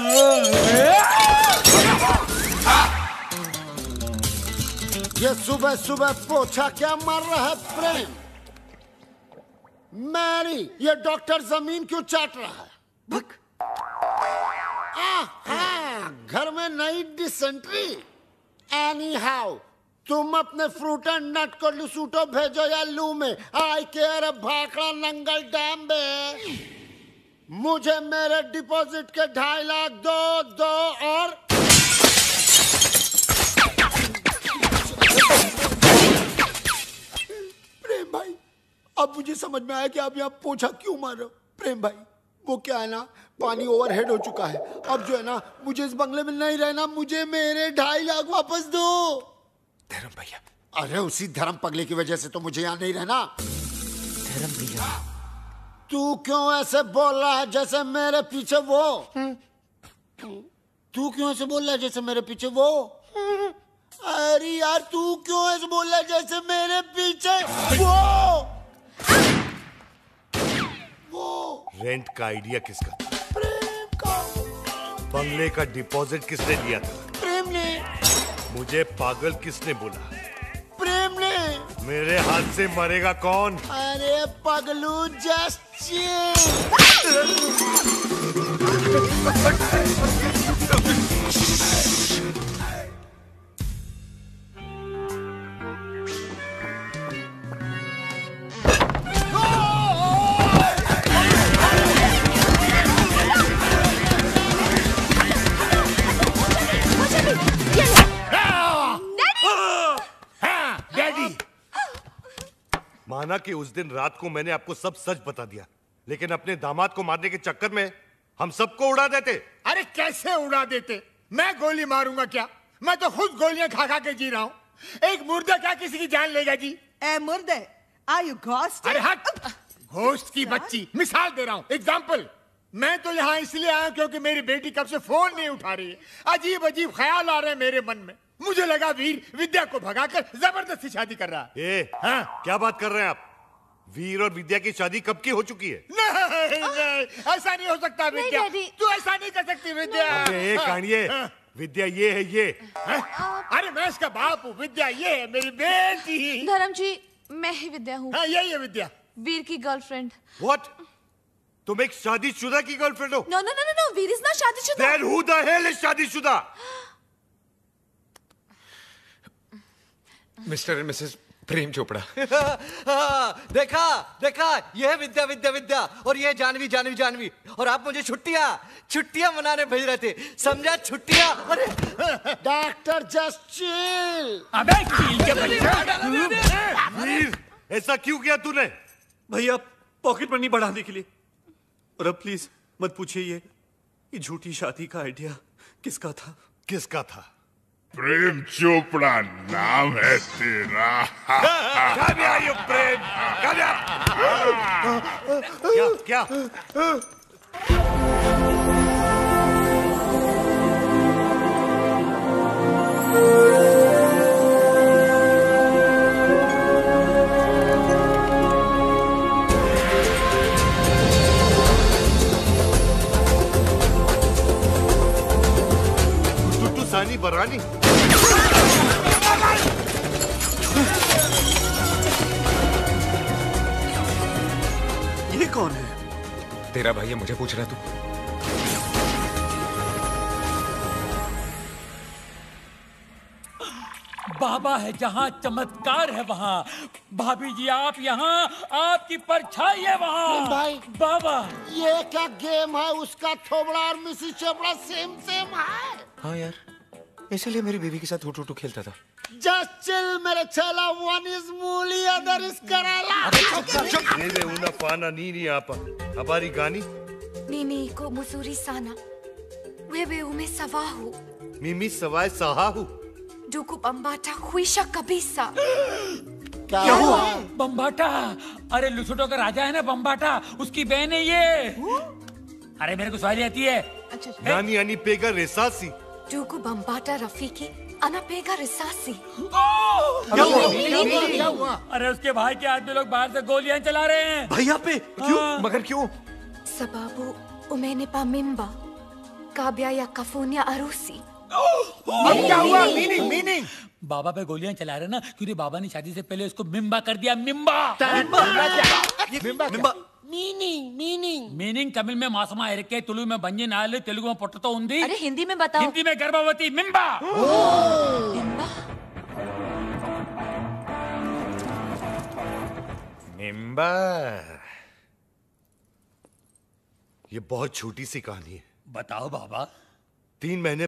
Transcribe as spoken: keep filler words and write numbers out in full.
ये सुबह सुबह पोछा क्या मार रहा है प्रेम? मैरी, ये डॉक्टर जमीन क्यों चाट रहा है? भक। हाँ, घर में नई डिसेंट्री। एनी हाउ, तुम अपने फ्रूट एंड नट को लुसूटो भेजो या लू में। आई केयर भाखड़ा नंगल डैम बे। मुझे मेरे डिपॉजिट के ढाई लाख दो दो और प्रेम भाई, अब मुझे समझ में आया कि आप यहाँ पोछा क्यों मार रहे हो। प्रेम भाई, वो क्या है ना, पानी ओवरहेड हो चुका है। अब जो है ना, मुझे इस बंगले में नहीं रहना। मुझे मेरे ढाई लाख वापस दो। धर्म भैया। अरे उसी धर्म पगले की वजह से तो मुझे यहाँ नहीं रहना। धर्म भैया, तू क्यों ऐसे बोल रहा है जैसे मेरे पीछे वो? तू क्यों ऐसे बोल रहा है जैसे मेरे पीछे वो? अरे यार, तू क्यों ऐसे बोल रहा है जैसे मेरे पीछे वो? वो रेंट का आइडिया किसका था? प्रेम का। बंगले का डिपॉजिट किसने लिया था? प्रेम ने। मुझे पागल किसने बोला? प्रेम ने। मेरे हाथ से मरेगा कौन? अरे पगलू, जस्ट माना कि उस दिन रात को मैंने आपको सब सच बता दिया, लेकिन अपने दामाद को मारने के चक्कर में हम सबको उड़ा देते। अरे कैसे उड़ा देते? मैं गोली मारूंगा क्या? मैं तो खुद गोलियां खा खा के जी रहा हूँ। एक मुर्दा क्या किसी की जान लेगा जी? ए मुर्दे, आर यू घोस्ट? अरे हट, घोस्ट की बच्ची। मिसाल दे रहा हूँ, एग्जाम्पल। मैं तो यहाँ इसलिए आया क्योंकि मेरी बेटी कब से फोन नहीं उठा रही है। अजीब अजीब ख्याल आ रहे हैं मेरे मन में। मुझे लगा वीर विद्या को भगाकर जबरदस्ती शादी कर रहा है। ए, हाँ? क्या बात कर रहे हैं आप? वीर और विद्या की शादी कब की हो चुकी है? नहीं, नहीं, ऐसा नहीं हो सकता विद्या। तू ऐसा नहीं कर सकती विद्या। अबे कानिए, विद्या ये है ये। अरे मैं इसका बाप हूँ, विद्या ये है मेरी बेटी। धर्म जी, मैं ही विद्या हूँ। हाँ, यही है विद्या, वीर की गर्लफ्रेंड। What? तुम एक शादीशुदा की गर्लफ्रेंड हो? No, no, no, no, no. Veer is not शादीशुदा। Then who the hell is शादीशुदा? Mr and Mrs Prem Chopra. देखा देखा, ये है विद्या विद्या विद्या, और ये जानवी जानवी जानवी, और आप मुझे छुट्टियां छुट्टियां मनाने भेज रहे थे, समझा? छुट्टियां। अरे डॉक्टर जस्ट चिल। अबे चिल के बच्चा। वीर, ऐसा क्यों किया तूने? भैया, पॉकेट मनी बढ़ाने के लिए। और अब प्लीज मत पूछिए ये ये झूठी शादी का आइडिया किसका था? किसका था? प्रेम चोपड़ा नाम है तेरा। Come here, you Prem, come here। क्या क्या? टुट्टू सानी बरानी। ये कौन है? तेरा भाई है, मुझे पूछ रहा तू? बाबा है जहाँ चमत्कार है वहाँ। भाभी जी आप यहाँ, आपकी परछाई है वहाँ। भाई बाबा, ये क्या गेम है? उसका थोबड़ा और मिसिस चोपड़ा सेम सेम है। हाँ यार, इसीलिए मेरी बीवी के साथ हुटू हुटू खेलता था। Just chill, मेरे चेला। One is मूली, other is कराला। Nene una pana nini apa. Habari gani? Nini ko musuri sana. Wewe umesawahu. Mimi sawai sahahu. Duku bambata huisha kabisa. क्या हुआ? बम्बाटा। अरे लुसुटो का राजा है ना बम्बाटा, उसकी बहन है ये। अरे मेरे को सवारी आती है। Nani ani pega resasi. Duku bambata Rafiki, ana pega risasi. क्या हुआ? क्या हुआ? अरे उसके भाई के आदमी लोग बाहर से गोलियां चला रहे हैं। भैया पे? क्यों? मगर क्यों? Sababu umenipa mimba. काव्या या कफून या अरूसी। अब क्या हुआ? मीनिंग मीनिंग बाबा पे गोलियां चला रहे ना क्योंकि बाबा ने शादी से पहले उसको मिम्बा कर दिया। मिम्बा मिम्बा मीनिंग मीनिंग मीनिंग तमिल में मासमा इरके, तुलु में बंजी नाले, तेलुगु में पुट्टतो उंदी, अरे हिंदी में बताओ। हिंदी में गर्भवती। मिम्बा। मिम्बा? मिंबर। ये बहुत छोटी सी कहानी है। बताओ बाबा। तीन महीने